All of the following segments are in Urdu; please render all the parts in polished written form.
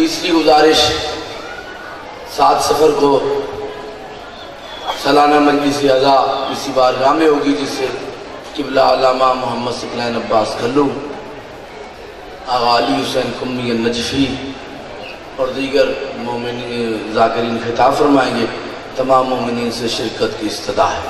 تیسری گزارش 7 صفر کو سالانہ مجلس اعزاء اسی بارگاہ میں ہوگی، جس سے قبلہ علامہ محمد ثقلین عباس کھلو، آغا علی حسین قمی النجفی اور دیگر مومنین ذاکرین خطاب فرمائیں گے۔ تمام مومنین سے شرکت کی استدعا ہے۔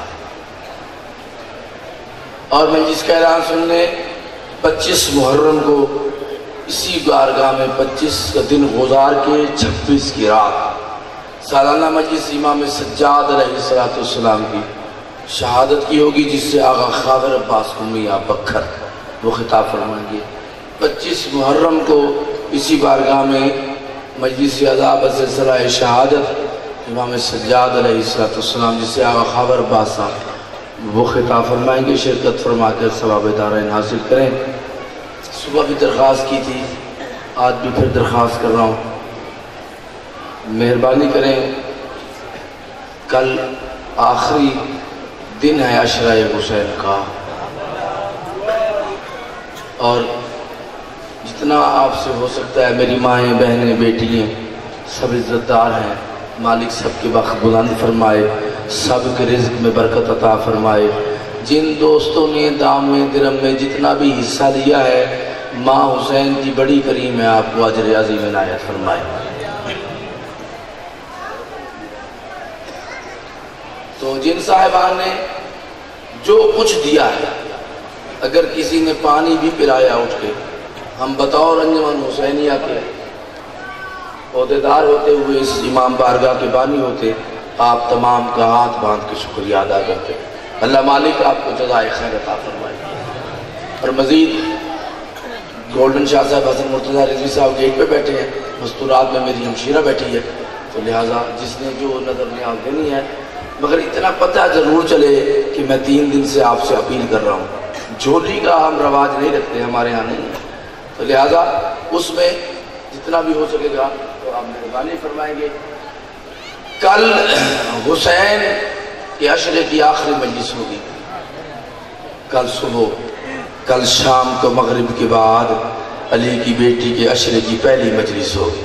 اور مجلس کا اعلان سننے 25 محرم کو اسی بارگاہ میں 25 کا دن گزار کے 26 کی رات سالانہ مجلس امام سجاد علیہ السلام کی شہادت کی ہوگی، جس سے آغا خاور عباس قمی بکھر وہ خطاب فرمائیں گے۔ 25 محرم کو اسی بارگاہ میں مجلس اعزاء بسلسلہ شہادت امام سجاد علیہ السلام، جس سے آغا خاور عباس صاحب وہ خطاب فرمائیں گے۔ شرکت فرما کر ثواب دارین حاصل کریں۔ صبح بھی درخواست کی تھی، آج بھی پھر درخواست کر رہا ہوں، مہربانی کریں، کل آخری دن ہے عشرہ حسین کا، اور جتنا آپ سے ہو سکتا ہے میری مائیں بہنیں بیٹیاں سب عزت دار ہیں، مالک سب کے وقت بلند فرمائے، سب کے رزق میں برکت عطا فرمائے۔ جن دوستوں نے دام میں درم میں جتنا بھی حصہ لیا ہے، ماں حسین کی بڑی کریم ہے، آپ کو اجر عظیم عنایت فرمائے۔ تو جن صاحبان نے جو کچھ دیا ہے، اگر کسی نے پانی بھی پلایا اٹھ کے، ہم بطور انجمن حسینیہ کے عہدیدار ہوتے ہوئے اس امام بارگاہ کے بانی ہوتے، آپ تمام کا ہاتھ باندھ کے شکریہ ادا کرتے۔ اللہ مالک آپ کو جزائے خیر عطا فرمائے۔ اور مزید گولڈن شاہ صاحب حسن مرتضیٰ رضوی صاحب گیٹ پہ بیٹھے ہیں، مستورات میں میری ہمشیرہ بیٹھی ہے، تو لہٰذا جس نے جو نظر نیاز دینی ہے، مگر اتنا پتہ ضرور چلے کہ میں 3 دن سے آپ سے اپیل کر رہا ہوں، جھولی کا ہم رواج نہیں رکھتے، ہمارے ہاں نہیں ہے، تو لہٰذا اس میں جتنا بھی ہو سکے گا تو آپ مہربانی فرمائیں گے۔ کل حسین کے عشرے کی آخری مجلس ہوگی، کل صبح، کل شام کو مغرب کے بعد علی کی بیٹی کے عشرے کی پہلی مجلس ہوگی،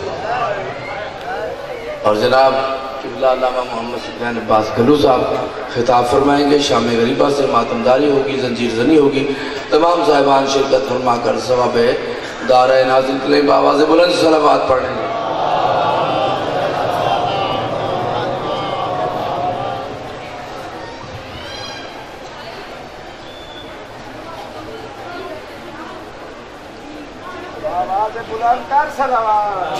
اور جناب قبلہ علامہ محمد ثقلین عباس کھلو صاحب خطاب فرمائیں گے۔ شام غریبہ سے ماتمداری ہوگی، زنجیر زنی ہوگی، تمام صاحبان شرکت فرما کر ثواب دارین حاصل کریں، بآواز بلند صلوات پڑھیں گے۔ بآواز بلند کر صلوات۔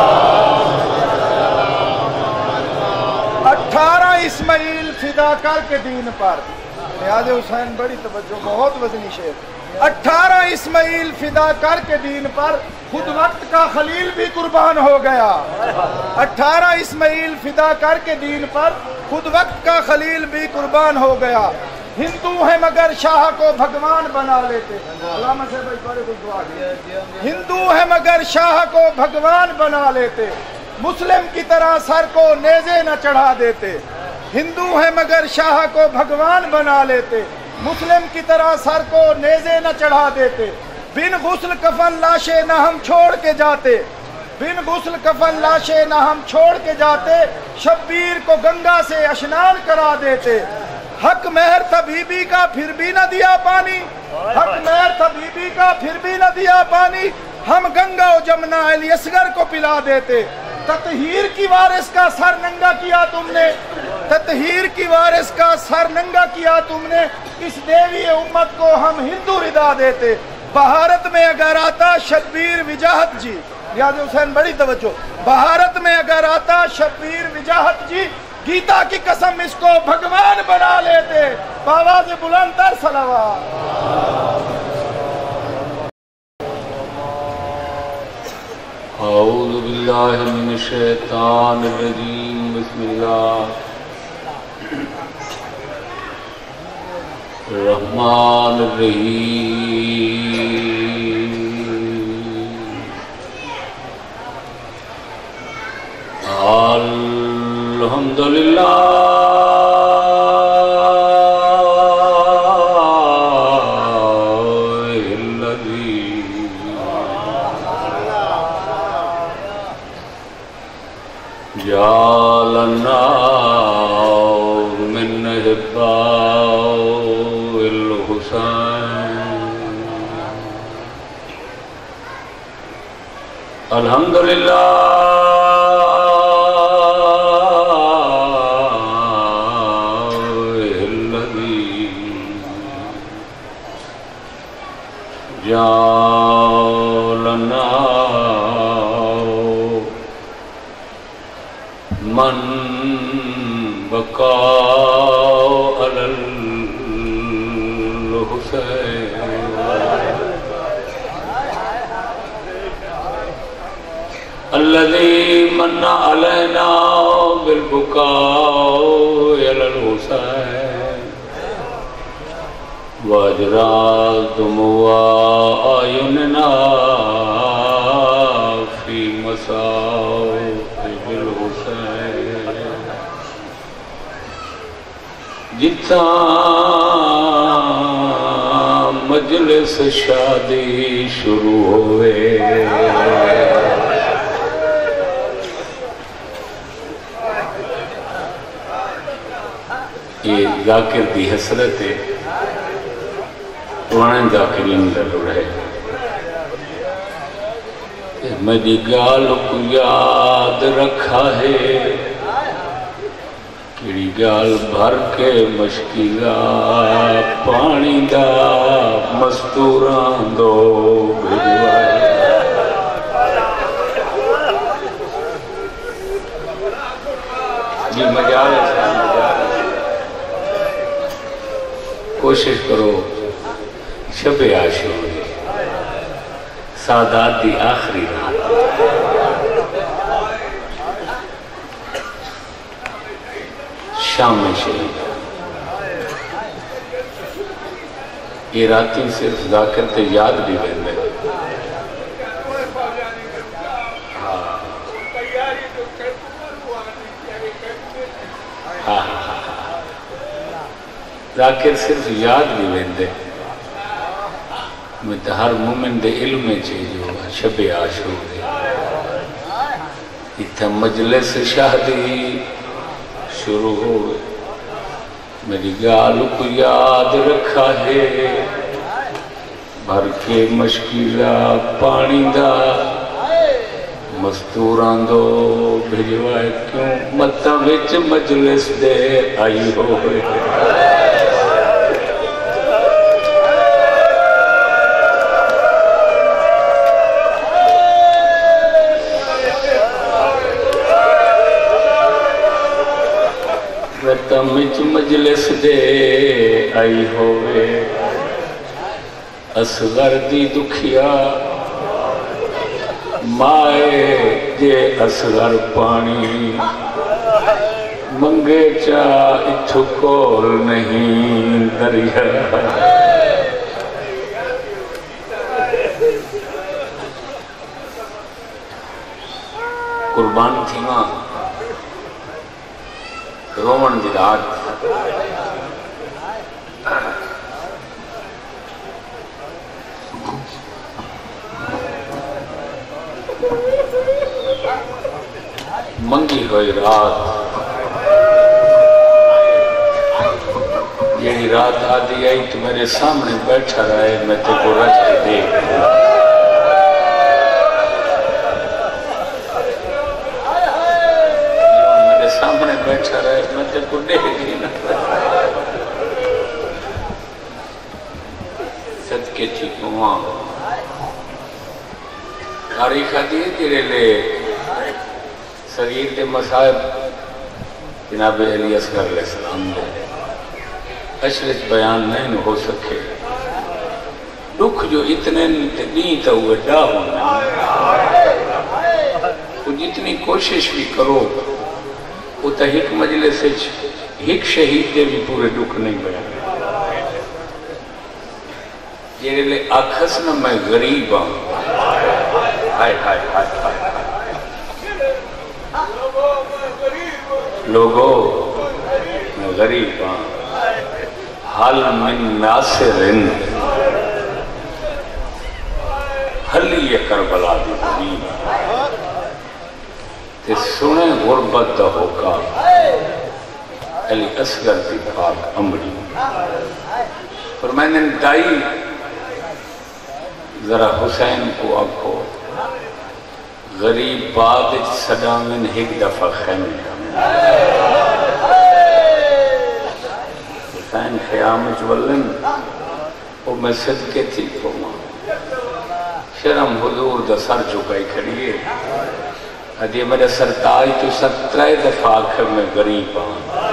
18 اسماعیل فداکار کے دین پر، نیاز حسین بڑی توجہ، بہت وزنی شعر۔ 18 اسماعیل فداکار کے دین پر خود وقت کا خلیل بھی قربان ہو گیا۔ 18 اسماعیل فداکار کے دین پر خود وقت کا خلیل بھی قربان ہو گیا۔ ہندو ہیں مگر شاہ کو بھگوان بنا لیتے، علامہ سے بھائی بڑے کچھ دعا دیا۔ ہندو ہیں مگر شاہ کو بھگوان بنا لیتے، مسلم کی طرح سر کو نیزے نہ چڑھا دیتے۔ ہندو ہیں مگر شاہ کو بھگوان بنا لیتے، مسلم کی طرح سر کو نیزے نہ چڑھا دیتے۔ بن غسل کفن لاشیں نہ ہم چھوڑ کے جاتے، بن غسل کفن لاشیں نہ ہم چھوڑ کے جاتے، شبیر کو گنگا سے اشنان کرا دیتے۔ حق مہر تھا بی بی کا پھر بھی نہ دیا پانی، حق مہر تھا بی بی کا پھر بھی نہ دیا پانی، ہم گنگا و جمنا علی اصغر کو پلا دیتے۔ تطہیر کی وارث کا سر ننگا کیا تم نے، تطہیر کی وارث کا سر ننگا کیا تم نے، اس دیوی امت کو ہم ہندو ردا دیتے۔ بھارت میں اگر آتا شبیر وجاہت جی، نیاز حسین بڑی توجہ، بھارت میں اگر آتا شبیر وجاہت جی، گیتا کی قسم اس کو بھگوان بنا لیتے۔ بآواز بلند تر صلوات۔ اعوذ باللہ من الشیطان الرجیم، بسم اللہ الرحمن الرحیم۔ الحمدللہ جعلنا من أحباء الحسين الحمد لله الذي جعلنا من بقى على الحسين الذي من علينا بالبكاء على الحسين واجرى دموع أعيننا في مصائب الحسين جتنا مجلس شادی شروع ہوئے یہ ذاکر دی حسرت ہے پرانے ذاکرین دا لڑے میری گال کو یاد رکھا ہے کیڑی گال بھر کے مشکلہ پانی دا مستوران دو بھجوائے جی مجال ہے کوشش کرو شب عاشور سادات دی آخری رات شام شہید یہ راتی صرف ذاکر تے یاد بھی بہنے ذاکر صرف یاد بھی بہنے میں ہر مومن دے علم میں جو شب عاشور دے اتھا مجلس شہدی شروع ہو میری گال کو یاد رکھا ہے بھر کے مشکلہ پانی دا مستوران دو بھجوائے کیوں متا وچ مجلس دے آئی ہوئے مچ مجلس دے آئی ہوئے اصغر دی دکھیا مائے جے اصغر پانی منگے چا اتھو کول نہیں دریا قربان تھی ماں رومن دی رات منگی ہوئی رات یہی رات آدھی آئی تو میرے سامنے بیٹھا رہے میں تے کو رج کے دیکھ سامنے بیٹھا رہے میں تے کو دیکھی نہ صدقے تھی کماں تاریخہ دیئے تیرے لے صغیر دے مصائب جناب علی اصغر علیہ السلام دے اشرچ بیان نہیں ہو سکے دکھ جو اتنے نہیں تا ہوئے ڈا ہونا وہ جتنی کوشش بھی کرو وہ تا ہک مجلس ہک شہید دے بھی پورے دکھ نہیں بیان جیرے لے آکھس نہ میں غریب ہوں ہائے ہائے ہائے ہائے لوگو میں غریب ہوں حل من ناصرن حلی یہ کربلا دی زمین تے سنے غربت دا ہوکا علی اصغر دی پاک امڑی اور میں نے دائی ذرا حسین کو آکھو غریب باد صدامن ایک دفعہ خیمے حسین خیام جولن وہ میں صدقے تھی پوما شرم حضور دا سر چکائی کھڑیے ادھے میرے سرتاج تو 17 دفعہ آخر میں غریب ہوں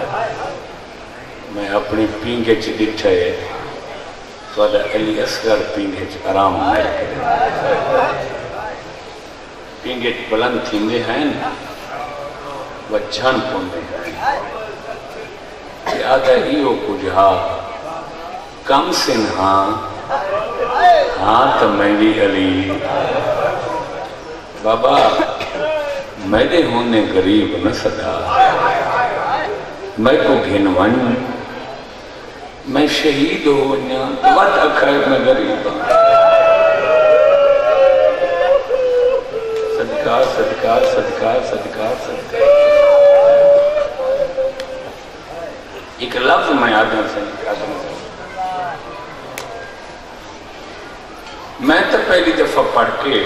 میں اپنی پینگے چ ڈٹھے تو ادھا علی اصغر پینگے چ آرام میں کرے پینگے چ بلند تھیندے ہیں وہ جھن پوندے ہیں کہ آدھا ہیو کجھا کم سن ہاں تو میں بھی علی بابا میرے ہونے غریب نہ صدا میں کو گھنون میں شہید ہونا وقت اکھر میں غریب صدقہ صدقہ صدقہ صدقہ صدقہ ایک لفظ میں آدم سے میں تو پہلی دفعہ پڑھ کے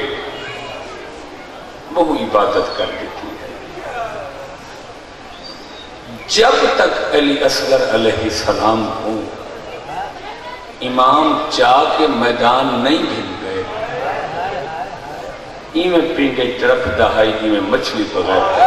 وہ عبادت کر دیتی ہے جب تک علی اصغر علیہ السلام ہوں امام چاہ کے میدان نہیں بھل گئے میں پینگے طرف دہائی میں مچھلی بغیر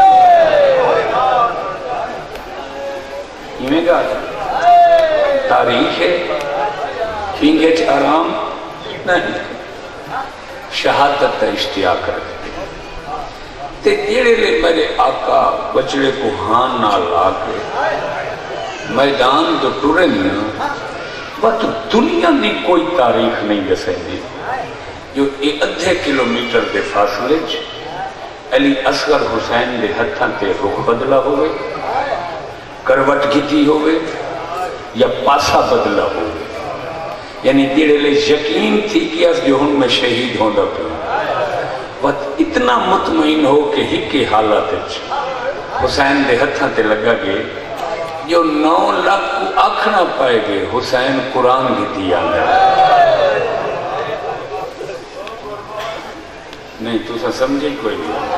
میں گا تاریخ ہے پینگے آرام نہیں شہادت اشتیاق کرتے تے جیڑے لے میرے آقا بچڑے کو ہاں نہ لا کے میدان تو ٹورن بات دنیا دی کوئی تاریخ نہیں دسیں دی جو ادھے کلومیٹر دے فاصلے علی اصغر حسین دے ہتھاں تے رخ بدلا ہوئے کروٹ گھٹی ہوئے یا پاسا بدلا ہوئے یعنی جیڑے لے یقین تھی کہ اس جو ہن میں شہید ہوں دا پہ وقت اتنا مطمئن ہو کہ ہی کی حالات حسین دے ہتھاں تے لگا گے جو 9 لاکھ کو آکھنا پائے گے حسین قرآن گھٹی آنگا نہیں تو سا سمجھے کوئی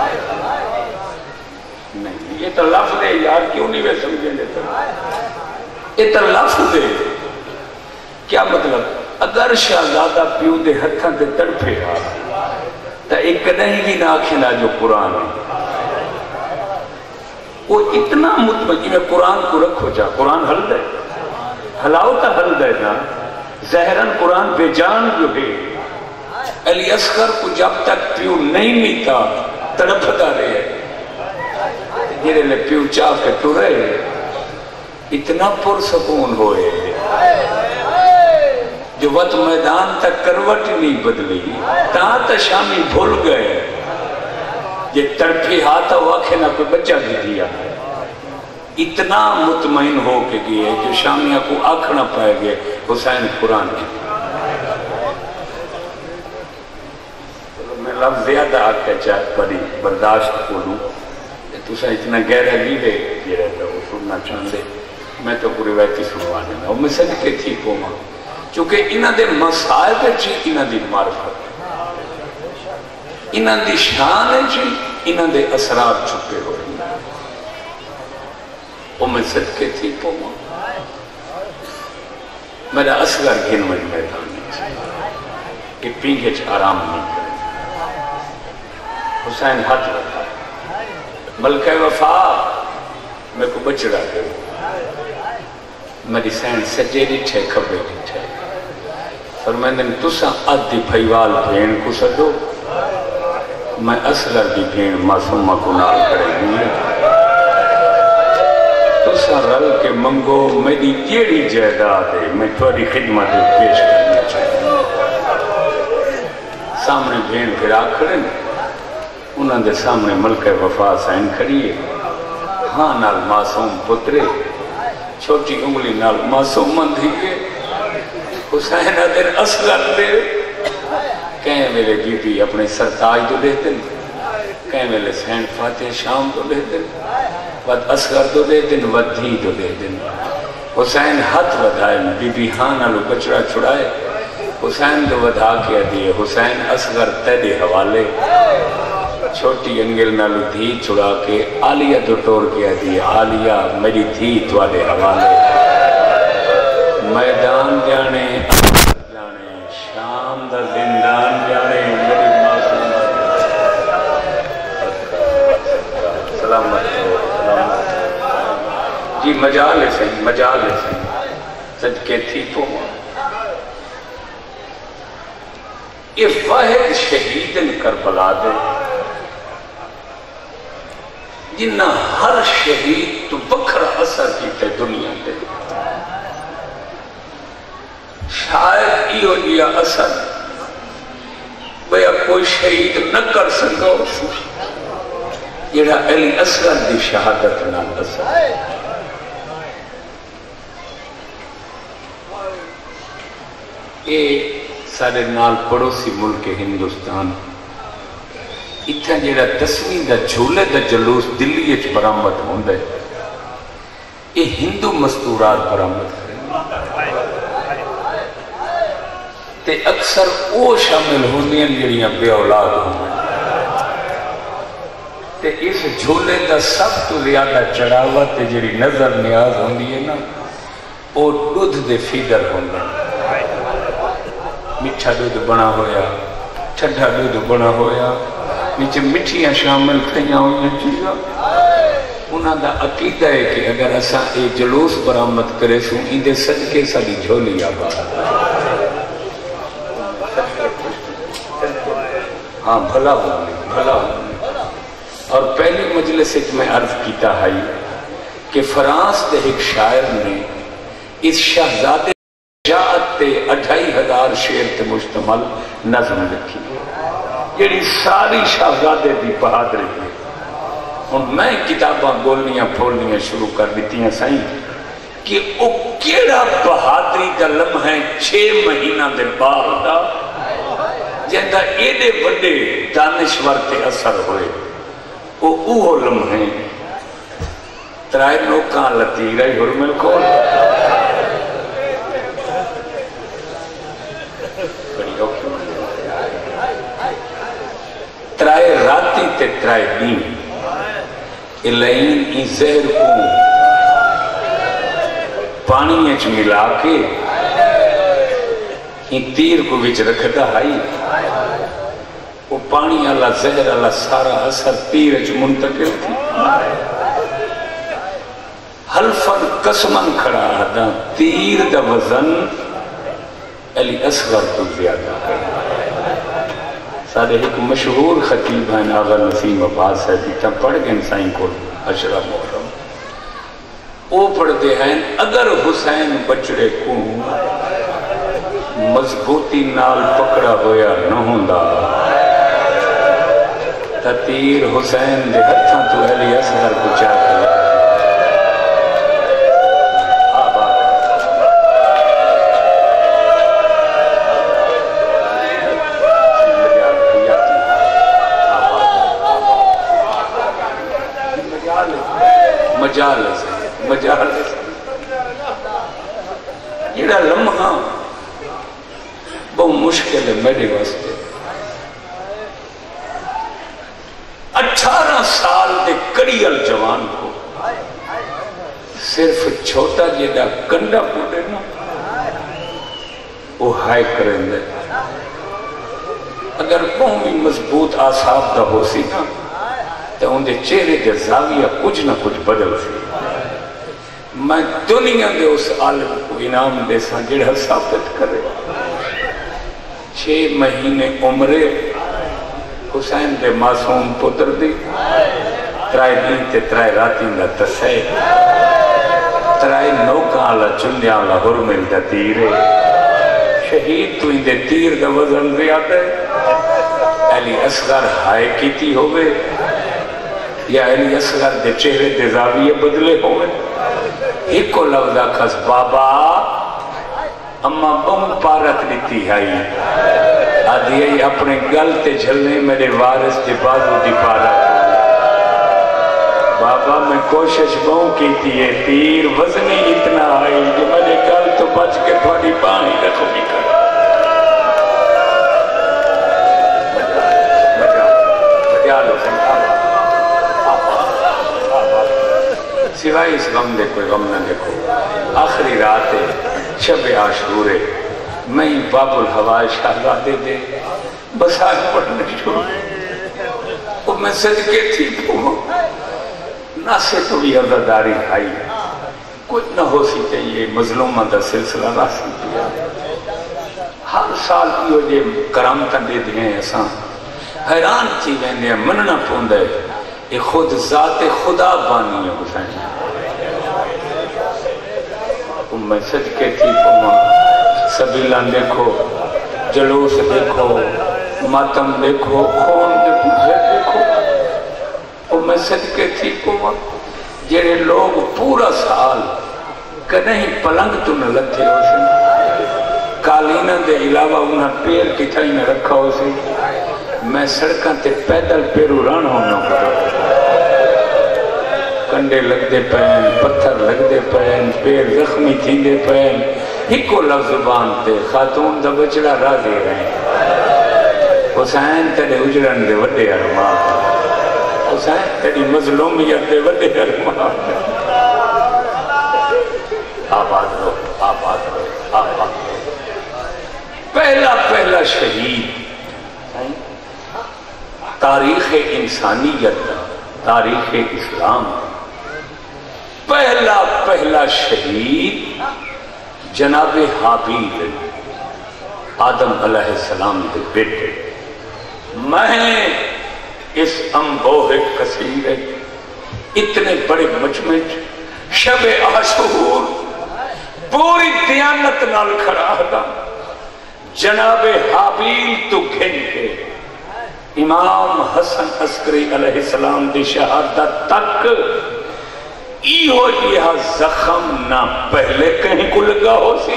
نہیں یہ تو لفظ دے یار کیوں نہیں وہ سمجھے لیتا یہ تو لفظ دے کیا مطلب اگر شہزادہ پیو دے ہتھاں تے تڑپے گا تو ایک نہیں بھی نہ آکھنا جو قرآن ہے وہ اتنا مطمئن میں قرآن کو رکھو جا قرآن حل دے حلاؤ تا حل دے نا زہرن قرآن بے جان جو ہے علی اصغر کو جب تک پیو نہیں میتا تڑپتا رہے جیرے لے پیو چاہ کے تو رہے اتنا پرسکون ہوئے جو وقت میدان تک کروٹ نہیں بدلی تاں تا شامی بھول گئے یہ تڑپی ہاتھا واقعی نہ کوئی بچہ بھی دیا اتنا مطمئن ہو کے گئے جو شامیہ کو آکھنا پائے گئے حسین قرآن کی میں لفظ زیادہ آکھا چاہت پڑی برداشت کو لوں تو سا اتنا گہرہ لیلے یہ رہتا وہ سننا چاندے میں تو پوری ویتی سنوانے میں اور میں صدقے تھی پوما چونکہ انہ دے مسائب چی انہ دی معرفت انہ دی شان چی انہ دے اثرات چھپے ہو رہی ہیں وہ میں صدقے تھی پوما میرا اصغر گھنوئی میدان نہیں کہ پینگے چھ آرام نہیں کرے حسین ہاتھ رکھا ملکہ وفا میں کو بچڑا دے میری سین سجے ڈٹھے کھبے ڈٹھے اور میں نے تسا آدھی بھائیوال بھین کو سدو میں اصغر دی بھین معصومہ کو نال کرے گی تسا رل کے منگو میری جیڑی جائیداد ہے میں تھوڑی خدمت پیش کرنا چاہتا سامنے بھین پھر آکھڑے انہاں دے سامنے ملکہ وفا سین کھڑیے ہاں نال معصوم پترے چھوٹی انگلی نال معصوم مندھیے حسین ادھر اصغر دے کہیں میرے بی بی اپنے سرتاج تو دیتے کہیں میں لسین فاتح شام تو دے دن ود اصغر تو دے دن ود دھی تو دے دن حسین ہاتھ ودھائے بی بی ہانا لو بچڑا چھڑائے حسین تو ودھا کیا دیئے حسین اصغر تیرے حوالے چھوٹی انگل نالو دھی چھڑا کے آلیہ تو ٹور کیا دیئے آلیہ میری دھی توالے حوالے میدان جانے جانے شام دا زندان جانے میری معصوم سلامت جی مجال ہے صدقے تھی تو یہ واحد شہیدن کربلا دے جنہ ہر شہید تو بکھرا اثر کیتے دنیا دے شاید ایو جیا اثر بیا کوئی شہید نہ کر سکا جڑا علی اصغر دی شہادت نہ اثر یہ سارے نال پڑوسی ملک ہندوستان اتھا جیڑا 10ویں دا جھولے دا جلوس دلی اچ برآمد ہوندا ہے یہ ہندو مستورات برآمد کریں تے اکثر او شامل ہوندیاں جڑیاں بے اولاد ہوں تے اس جھولے دا سب تو زیادہ چڑھاوا تے جڑی نظر نیاز ہوندی ہے نا او دودھ دے فیڈر ہوندے میٹھا دودھ بنا ہویا ٹھنڈا دودھ بنا ہویا نیچے مٹھیاں شامل کھیاں ہوئی چیزاں انہاں دا عقیدہ ہے کہ اگر اساں اے جلوس برآمد کرے سوں اندے صدقے ساڈی جھولی آباد ہاں بھلا ہونے اور پہلی مجلس میں عرض کیتا ہے کہ فرانس دے ایک شاعر نے اس شہزادے جاعت تے 2500 شعر تے مشتمل نظم لکھی جیڑی ساری شہزادے دی بہادری ہے اور میں کتاباں گولنیاں پھولنیاں شروع کر دیتی ہیں سائیں کہ او کیڑا بہادری دا لمحہ 6 مہینہ دے بعد دا جہاں ایڈے بڑے دانشور تے اثر ہوئے اوہ لمحے ترائے نوکاں لتی رہی حرمل کھول ترائے راتی تے ترائے دین الہین ای زہر کو پانی اچ ملا کے ای تیر کو وچ رکھتا ہے وہ پانی اللہ زہر اللہ سارا اثر تیر اچ منتقل تھی حلفن قسمن کھڑا دا تیر دا وزن علی اصغر تو زیادہ ہے سارے ایک مشہور خطیب ہیں آغا نسیم عباس ہے تھا پڑھ گئے سائیں کو عشرہ محرم وہ پڑھ دے ہیں اگر حسین بچڑے کو مضبوطی نال پکڑا ہویا نہ ہوندا تا تیر حسین دے ہتھاں تو علی اصغر کو چاہ کر مجالس جیڑا لمحہ بہت مشکل ہے میرے واسطے 18 سال دے کڑیل جوان کو صرف چھوٹا جیڑا کنڈا پوٹے نا وہ ہائے کریں دے اگر بہت مضبوط آساب دا ہو سی نا تو ان دے چہرے دے زاویہ کچھ نہ کچھ بدل سی میں دنیا دے اس عالم کو انعام دے ساں جڑا ثابت کرے 6 مہینے عمرے حسین دے معصوم پتر دی ترائے دین تے ترائے راتی دا تسے ترائے نوکاں اللہ چندیاں اللہ حرمل دا تیرے شہید تو ان دے تیر دا وزن زیادہ ہے علی اصغر ہائے کیتی ہوئے یا علی اصغر دے چہرے دے زاویے بدلے ہوئے ایک کو لفظہ کھس بابا اما بم پارک دیتی ہے آدھی اپنے گل تے جھلنے میرے وارث دے بازو دی پارا بابا میں کوشش بہوں کی تھی تیر وزنی اتنا آئی کہ میرے گل تو بچ کے تھوڑی پانی رکھنی کر سوائے اس غم دے کوئی غم نہ دیکھو آخری رات ہے شب عاشور ہے میں باب الہوائے شہزادے دے بساج پڑھنے شروع وہ میں صدقے تھی پہوں نہ سے تو بھی عزاداری آئی کچھ نہ ہو سی چاہیے مظلومہ دا سلسلہ نہ سی دیا ہر سال کی وجہ کرامتاں دے دیں ایسا حیران تھی ویندے مننا پوندے یہ خود ذات خدا بانی ہے حسین میں صدقے تھی پہوں سبیلان دیکھو جلوس دیکھو ماتم دیکھو خون دے پوچھے دیکھو میں صدقے تھی پہوں جیڑے لوگ پورا سال کہیں پلنگ تو نہ لتھے ہو سے قالینہ دے علاوہ انہاں پیر کتھائی نہ رکھا ہو سے میں سڑکاں تے پیدل پیروران ہونا کرتا کنڈے لگ دے پین پتھر لگ دے پین پیر زخمی تھی دے پین ہکو لفظ زبان تے خاتون دا بچڑا راضی رہیں حسین تیرے اجرن دے وڈے ارمان حسین تیری مظلومیت دے وڈے ارمان آباد رو آباد رو آباد رو پہلا شہید تاریخ انسانیت تاریخ اسلام پہلا شہید جناب حابیل آدم علیہ السلام دے بیٹے میں اس انبوہ کثیر اتنے بڑے مجمع شب عاشور پوری دیانت نال کھڑا دا جناب حابیل تو گھن کے امام حسن عسکری علیہ السلام دی شہادت تک ایہو جیہا زخم نہ پہلے کہیں کو لگا ہو سی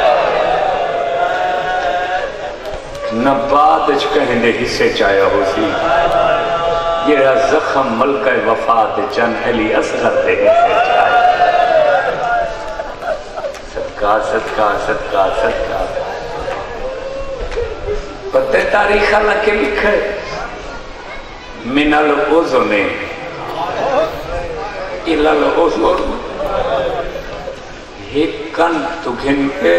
نہ بعد کہیں دے حصے چایا ہو سی یہ زخم ملکہ وفات جن علی اصغر دے حصے چایا صدقہ صدقہ صدقہ صدقہ پتہ تاریخ اللہ کے لکھے من العزن الى العزن ایک کن تو گھن کے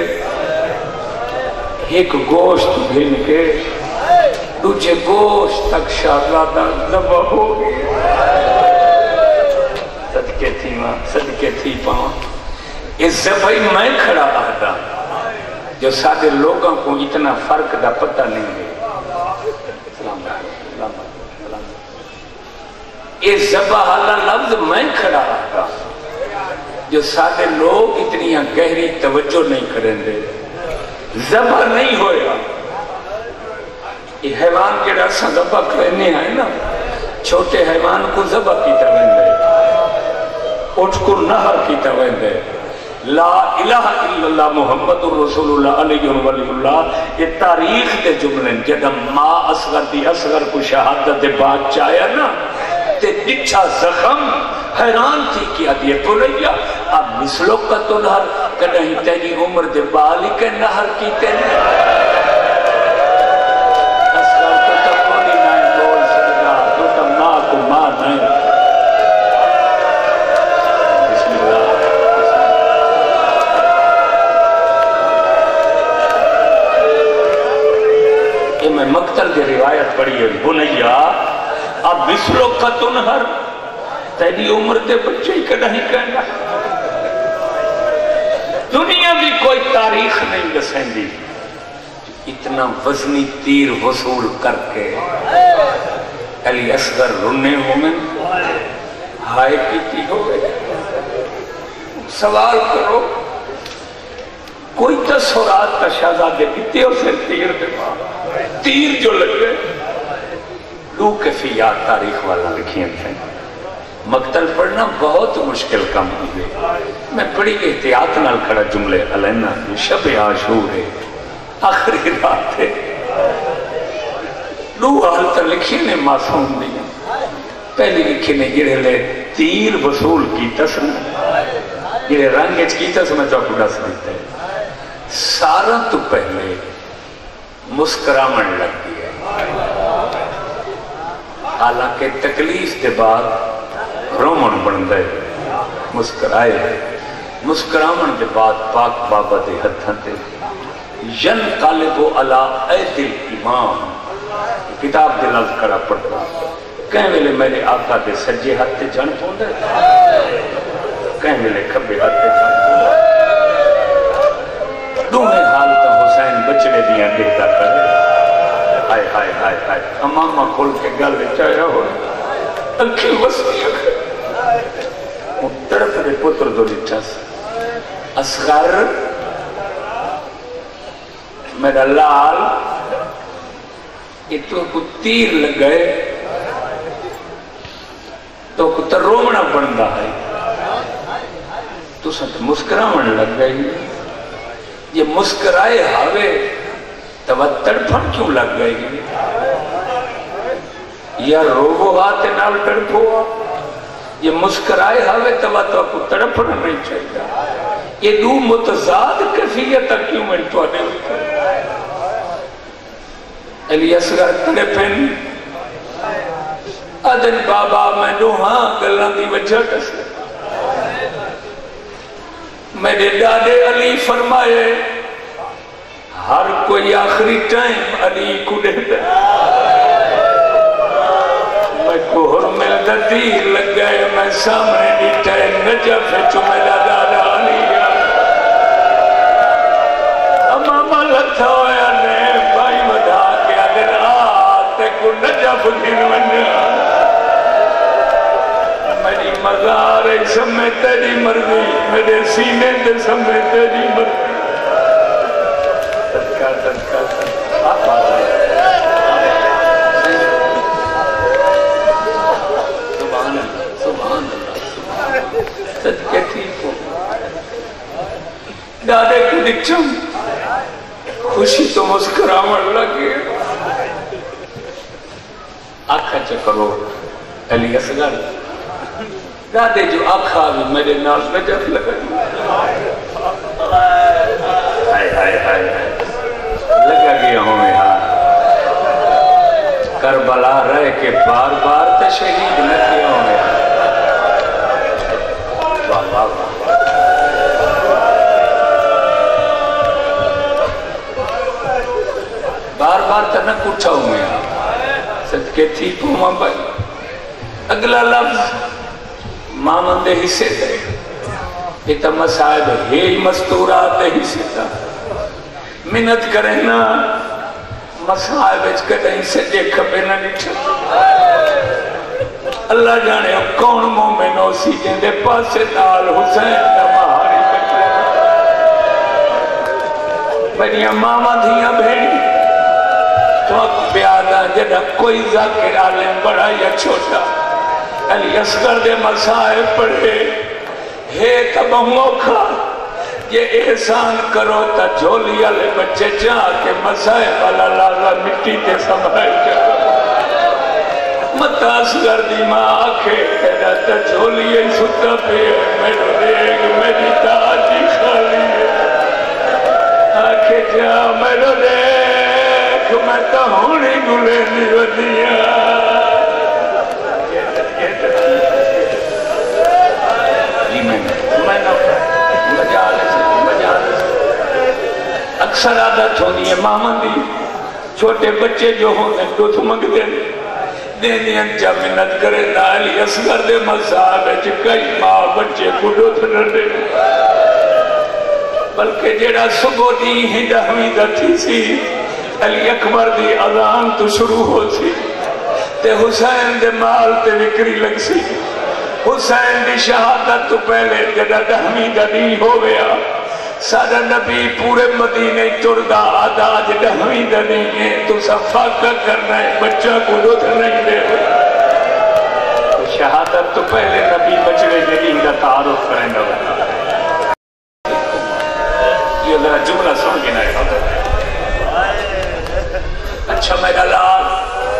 ایک گوشت گھن کے دوجہ گوشت تک شہزادہ ذبح ہو صدقے تھی ماں صدقے تھی پاں اس ذبحی میں کھڑا آدھا جو سادے لوگوں کو اتنا فرق دا پتہ نہیں ہے یہ ذبح اللہ لفظ میں کھڑا آتا جو سادے لوگ اتنی گہری توجہ نہیں کریں دے ذبح نہیں ہویا یہ حیوان کے رسا ذبح کرنے ہیں نا چھوٹے حیوان کو ذبح کی توین دے اٹھ کو نہر کی توین دے لا الہ الا اللہ محمد رسول اللہ علیہ ولی اللہ یہ تاریخ دے جملیں جدہ ماں اصغر دی اصغر کو شہادت دے بعد چایا نا تے دچھا زخم حیران تھی کیا دیئے بولیا اب مثلوں کا تو نہر کہ نہیں تیری عمر دے بالی کے نہر کی تیری اصغر تو تب بولی نائیں بول سکتا تو تب ماں کو ماں نہیں میں مقتل کی روایت پڑھی ہے بنیا اب مثلو کا تنہر تیری عمر دے بچے ہی کا نہیں کہنا دنیا بھی کوئی تاریخ نہیں دسیں دی اتنا وزنی تیر وصول کر کے علی اصغر رنے ہوئے ہائے کیتی ہوئے سوال کرو کوئی تصورات کا شہزادے کتے اسے تیر دے تیر جو لگے لو کفیات تاریخ والا لکھیں تھے مقتل پڑھنا بہت مشکل کام ہوئے میں بڑی احتیاط نال کھڑا جملے علینا شب عاشور ہے آخری رات ہے دو حالت لکھی نے معصوم دی پہلی لکھی نے جڑے لے تیر وصول کی تسن جڑے رنگ کی تسن میں چاکو ڈس دیتا ہے سارا تو پہلے مسکرامن لگ گیا حالانکہ تکلیف دے بعد رومن بن دے مسکرائے مسکرامن دے بعد پاک بابا دے ہتھاں تے ین قالبو علا عید الامام کتاب دے لفظ کرا پڑھتا کہیں ملے میرے آقا دے سجے ہاتھ تے جن پوندے کہیں ملے کھبے ہاتھ تے جن پوندے دوہیں حالتا حسین بچڑے دیاں دیکھتا کرے ہائے ہائے ہائے ہائے امامہ کھول کے گل چاہیا ہو اکھی وسطی اکھے تڑپ دے پتر دو لٹھا سے اصغر میرا لال یہ تو کو تیر لگ گئے تو کو ترومنا بندہ ہے تو سنت مسکرامن لگ گئی یہ مسکرائے ہاوے تو وہ تڑپن کیوں لگ گئی یا روبو آتے نال تڑپو یہ مسکرائے ہاوے تو وہ کو تڑپنا نہیں چاہیے یہ دو متضاد کیفیت کیوں میں تو آنے ہوتا علی اصغر تڑپن ادن بابا میں دو ہاں گلان دی وجہ کسے میرے دادے علی فرمائے ہر کوئی آخری ٹائم علی کو دیتا میں کوہر ملتا دیر لگ گئے میں سامنے دیتا ہے نجف چو میرا دادا علی امامہ لتا ہویا نے بائی ودا کے اگر آتے کو نجف گھن ونیا میری مزار سمے تیری مرضی میرے سینے تے سمے تیری مرضی صدقہ صدقہ صدقہ سبحان اللہ سبحان اللہ صدقہ ٹھیک ہو دادے کو دکھچم خوشی تو مسکرامن لگے آنکھا چکرو علی اصغر دادے جو آنکھا بھی میرے نال نجف لگئی ہائے ہائے ہائے لگا گیا ہوں میں ہاں کربلا رہے کہ بار بار تے شہید نہ کیا ہوں میں واہ واہ واہ بار بار تے نہ کچھا ہوں میں صدقے تھی کو ماں بھائی اگلا لفظ مامن دے حصے دے ایتا مسائب ہے مستورات دے حصے دا منت کریں نا مسائب اچ کدیں سے دیکھ پہ نہ نٹھا اللہ جانے اب کون مومن ہو سی جن دے پاس نال حسین دا مہاری بچے بڑیاں ماما دھیاں بھیڑی تو اک پیادا جدہ کوئی ذاکر عالم بڑا یا چھوٹا علی اصغر دے مسائب پڑھے ہے تب موقع یہ احسان کرو تا جھولی والے بچے جا کے مسائب والا لازا مٹی تے سنبھال جا مت اصغر دی ماں آکھے کہنا تا جھولی ہی ستا پہ میرے دیکھ میری تاجی خالی ہے آکھے جا میرے دیکھ میں تا ہونی گلے نہیں ودیا اکثر عادت ہونی ہے مامن دی چھوٹے بچے جو ہونے دودھ منگ دے دین جا منت کرے نالی اصغر دے مذہب ہے کئی ماں بچے کو دودھ نہ دے بلکہ جیڑا صبح دی ہی دہویں دا تھی سی علی اکبر دی اذان تو شروع ہو سی تے حسین دے مال تے وکری لگ سی حسین دی شہادت تو پہلے جڑا دہویں دا دی ہو گیا سارا نبی پورے مدینے ٹردہ آدھا آج دہویں دا نہیں ہے تو صفاقہ کرنا ہے بچہ کو دودھ نہیں دے شہادت تو پہلے نبی بچڑے جدید کا تعارف کریں گا یہ ذرا جملہ سن کے نہ ہے اچھا میرا لال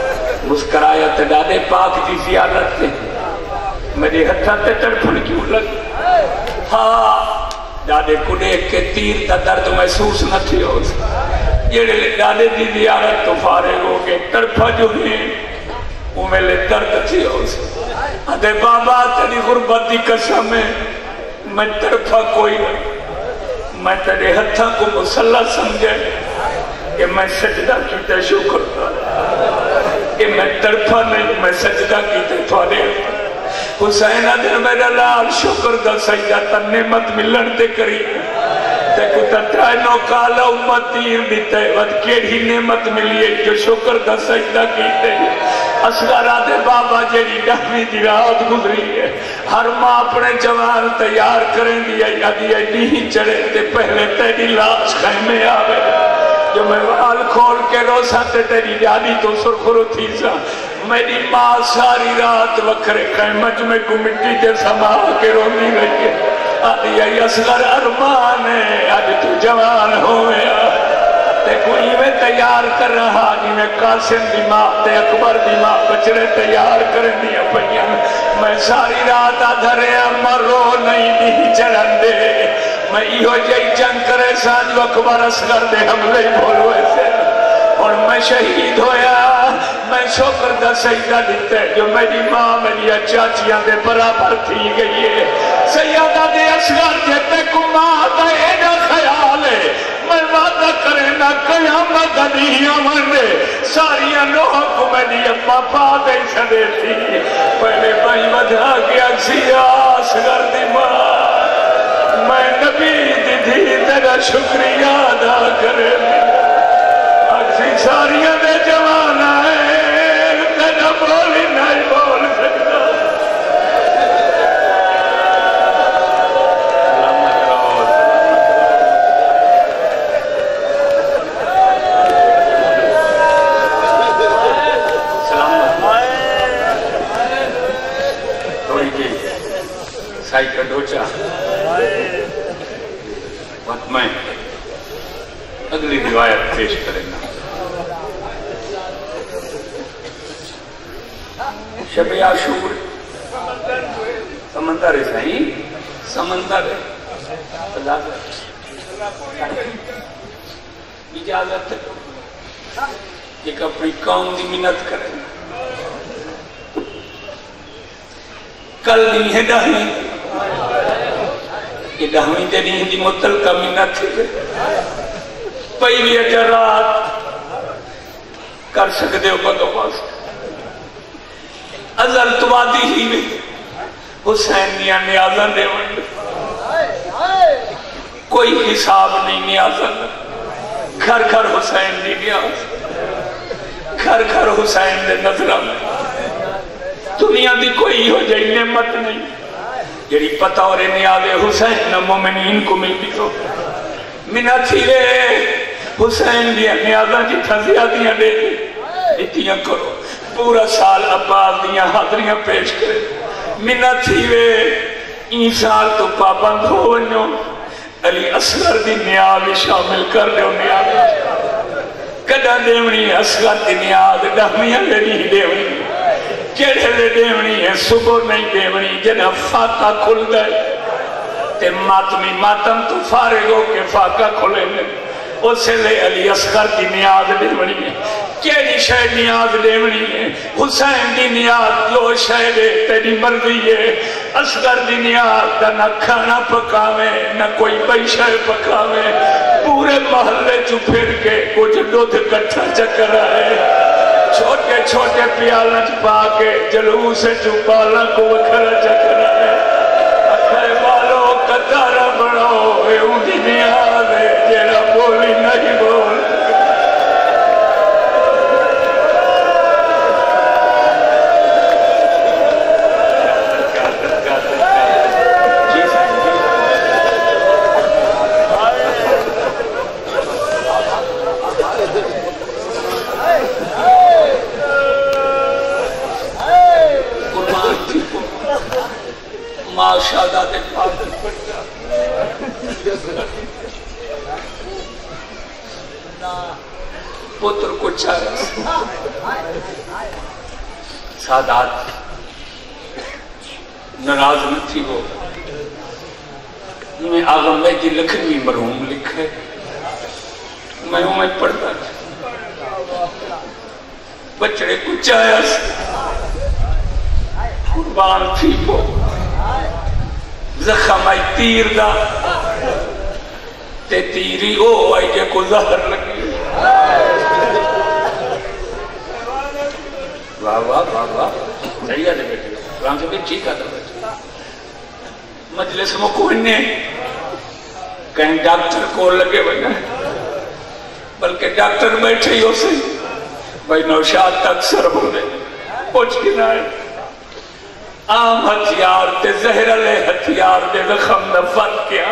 دادے پاک دی زیارت تے میرے ہتھاں تے تڑپن کیوں لگ ہاں دادے کو دیکھ کے تیر دا درد محسوس نہ تھی ہو جڑے دادے دی زیارت تو فارغ ہو گئے تڑپا جو ہیں وہ میرے درد تھی ہو ادھے بابا تیری غربت دی قسم ہے میں تڑپا کوئی نہیں میں تیرے ہتھاں کو مسلح سمجھے کہ میں سجدہ کیتے شکر کہ میں تڑپا نہیں میں سجدہ کیتے تھوڑے حسین ادھر میرا لال شکر دا سجدہ تا نعمت ملن تے کری تے کو تترائے نو کالا امت تیر دیتے ود کیڑی نعمت ملی ہے جو شکر دا سجدہ کیتے اصغر آدھے بابا جیڑی ڈہمی دی رات گزری ہے ہر ماں اپنے جوان تیار کریں دیا یا دیا نہیں چڑھے تے پہلے تیری لاش خیمے آوے جو میں وال کھول کے روسا تے تیری جادی تو سرخرو تھی سا میری ماں ساری رات وکھرے قیمت میں کو مٹی کے سما کے رونی رہی ہے آدھی آئی اصغر ارمان ہے آج تو جوان ہوئے تے کوئی میں تیار کر رہا جنہیں قاسم دی ماں تے اکبر دی ماں بچڑے تیار کریں دیا پہیاں میں ساری رات آدھرے مرو نہیں چڑھن دے میں ایہو جائی جنگ کرے سان جو اکبر اصغر دے حملے بولو ایسے اور میں شہید ہویا میں شکر دا سجدہ دیتے جو میری ماں میری چاچیاں دے برابر تھی گئی ہے سیدہ دے اصغر جیتے کو ماں دا ایڈا خیال ہے میں وعدہ کرے نہ قیامت نہیں آمنے ساریاں لوہوں کو میری اپا پا دے سدے تھی پہلے بھائی بدھا گیا سیا اصغر دی ماں میں نبی دی تھی تیرا شکریہ ادا کرے اکسی ساریاں دے جوان آئے تیرا بولی نہیں بول سکتا سائی کا ڈوچا وقت میں اگلی روایت پیش کریں گا شب عاشور سمندر ہے صحیح سمندر ہے اجازت ہے ایک اپنی قوم دی منت کریں کل نہیں ہے ڈہویں یہ ڈہویں دے نہیں دی متعلقہ منت تھی پہلی اجرات کر سکتے ہو بگواز ازل توادی ہی میں حسین نیا نیازن دے ونڈ کوئی حساب نہیں نیازن گھر گھر حسین دی نیاز گھر گھر حسین دے نظرہ میں دنیا دی کوئی ہو جائے نعمت نہیں جڑی پتہ اور نیاز حسین مومنین کو ملتی تو منت تھی رے حسین دیا نیازہ جتھا زیادیاں دے اتیاں کرو پورا سال عباس دیا حاضریاں پیش کرے منت تھی رے این سال تو پابند ہو ونیو علی اصغر دی نیاز شامل کر دیو نیاز کدہ دیونی اصغر دی نیاز ڈہمیاں لے نہیں دیونی کیڑے لے دیونی ہے صبح نہیں دیونی جنہ فاقہ کھل گئے تے ماتمی ماتم تو فارغ ہو کے فاقہ کھلے لے اسے لے علی اصغر دی نیاز دیونی ہے کیڑی شاید نیاز دیونی ہے حسین دی نیاز لو شاید تیری مرضی ہے اصغر دی نیاز دا نہ کھانا پکاوے نہ کوئی بیشہ پکاوے پورے محلے چو پھر کے کچھ دودھ کٹھا چکر آئے چھوٹے چھوٹے پیالنچ پا کے جلوس چپالا کو وکھرا چکر آئے اکھائے بالو قطارہ بڑھو اے اونی نیاز ہے جیڑا بولی نہیں بول شادات پاک پتر کو چارس سادات ناراض نہ تھی وہ میں آغا مہدی لکھنوی مرحوم لکھے میں ہوں میں پڑھتا تھا بچڑے کو چایا قربان تھی وہ زخم آئی تیر دا تے تیری او آئی جے کو زہر لگی واہ واہ واہ واہ صحیح ہے بیٹے قرآن سے بھی ٹھیک آتا بیٹے مجلس میں کوئی نہیں کہیں ڈاکٹر کو لگے بنا بلکہ ڈاکٹر بیٹھے ہی ہو سے بھائی نوشاد تک سر ہو دے پوچھ کے نہ آئے عام ہتھیار تے زہر علیہ ہتھیار دے زخم دا فرق کیا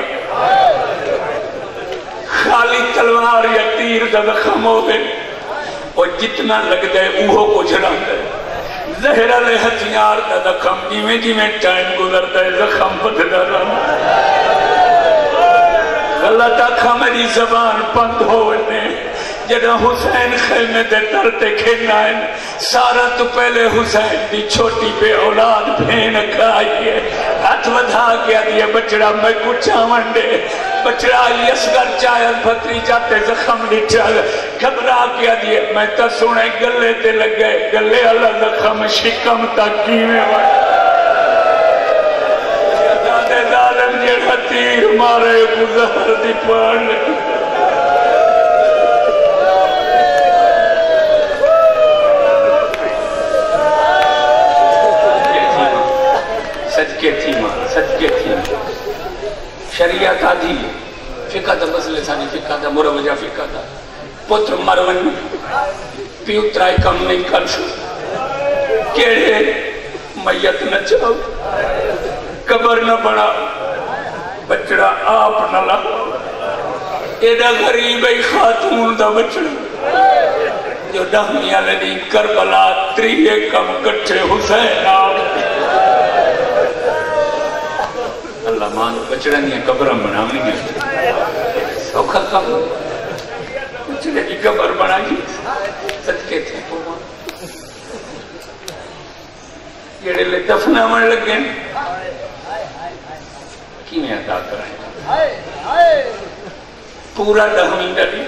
خالی تلوار یا تیر دا زخم ہو دے اور جتنا لگ دے اوہو کو جڑا دے زہر علیہ ہتھیار دا زخم جی میں ٹائم گزر دے زخم بدھدا رہا غلط آکھا میری زبان بند ہونے جڑا حسین خیمے دے ترتے کھینا ہے سارا تو پہلے حسین دی چھوٹی بے اولاد بھین کھائیے ہاتھ ودھا گیا دیئے بچڑا میں کچھا منڈے بچڑا علی اصغر چاہت بھتری جاتے زخم نچل گھبرا گیا دیئے میں تا سنے گلے تے لگ گئے گلے اللہ زخم شکم تک کیویں وڑا دادے ظالم جڑا تیر مارے گزار دی پاڑ لگی صدقے تھی ماں صدقے تھی ماں شریعت آدھی فقہ دا مسئلے سانی فقہ دا مروجہ فقہ دا پتر مرون پیوترائی کم نہیں کر سکتا کیڑے میت نہ چاہو قبر نہ بڑا بچڑا آپ نہ لہو ایڈا غریب ای خاتون دا بچڑا جو ڈہمیاں لڑی کربلا تریے کم کٹھے حسین آپ اللہ مان بچڑا نہیں قبر بناونی ہے سوکھا کم بچڑے کی قبر بنائی صدقے تھے جڑے لے دفنہ من لگے کی میں ادا کرائیں پورا دہمی ڈلی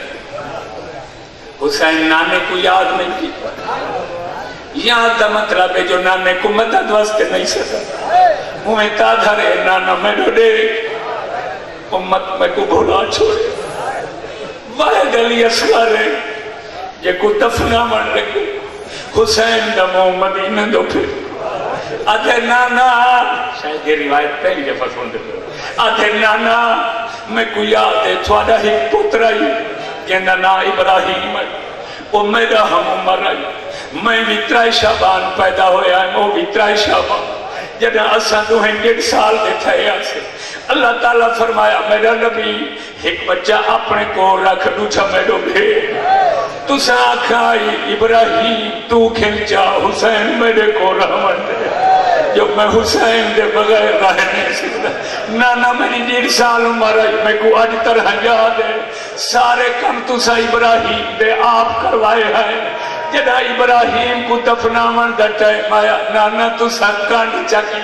حسین نانے کو یاد نہیں کی یاد دا مطلب ہے جو نانے کو مدد واسطے نہیں سکتا میں تا دھرے نانا میں ڈھوڑے امت میں کو بھولا چھوڑے واحد علی اصغر ہے یہ کو دفنہ من لگے حسین دمو مدینہ دو پھر آدھے نانا شاید یہ روایت پہلی جفہ سنتے تھے آدھے نانا میں کو یاد ہے تھوڑا ہی پترائی کہنا نا ابراہیم ہے وہ میرا ہم عمر ہے میں بھی ترائی شابان پیدا ہویا ہے وہ بھی ترائی شابان جنہاں اساں دو ہیں 1.5 سال دے تھے آسے اللہ تعالیٰ فرمایا میرا نبی ایک بچہ اپنے کو رکھ دوچھا میرو بھے تو ساکھائی ابراہیم تو کھنچا حسین میرے کو رحمت دے جو میں حسین دے بغیر رہ نہیں سکتا نانا میری 1.5 سال عمر ہے میں کو آج طرح یاد ہے سارے کم تو سا ابراہیم دے آپ کروائے ہیں جدا ابراہیم کو دفنامن دا ٹائم آیا نانا تو سکانڈ چاکی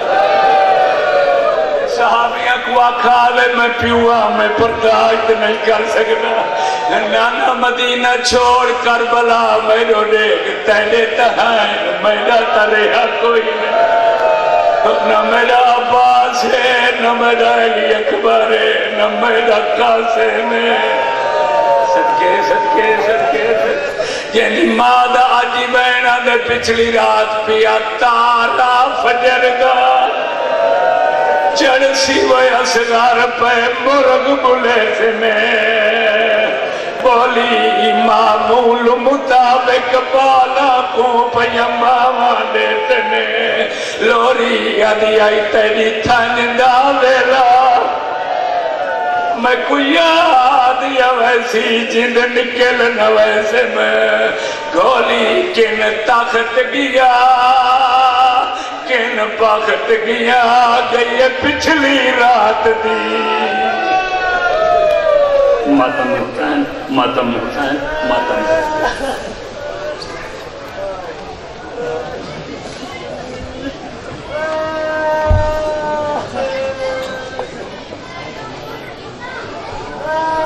صحابیاں کو آکھاوے میں پیوا میں پرداشت نہیں کر سکتا نانا مدینہ چھوڑ کربلا میرو دیکھ تیلے تہائن میرا ترہا کوئی نہیں نہ میرا عباس ہے نہ میرا علی اکبر ہے نہ میرا قاسم ہے صدقے صدقے صدقے یعنی مادہ آجی بینہ دے پچھلی رات پیا تارا فجر دا چڑھ سی وہ اصغر پہ مرگ بلے سے میں بولی معمول مطابق بالا کو پیماما دیتے نے لوری آدھی آئی تیری تھنڈا ویلا میں کوئی یاد یا ویسی جند نکل نہ ویسے میں گولی کن طاقت گیا کن پاکت گیا گئی پچھلی رات دی ماتم حسین ماتم حسین ماتم حسین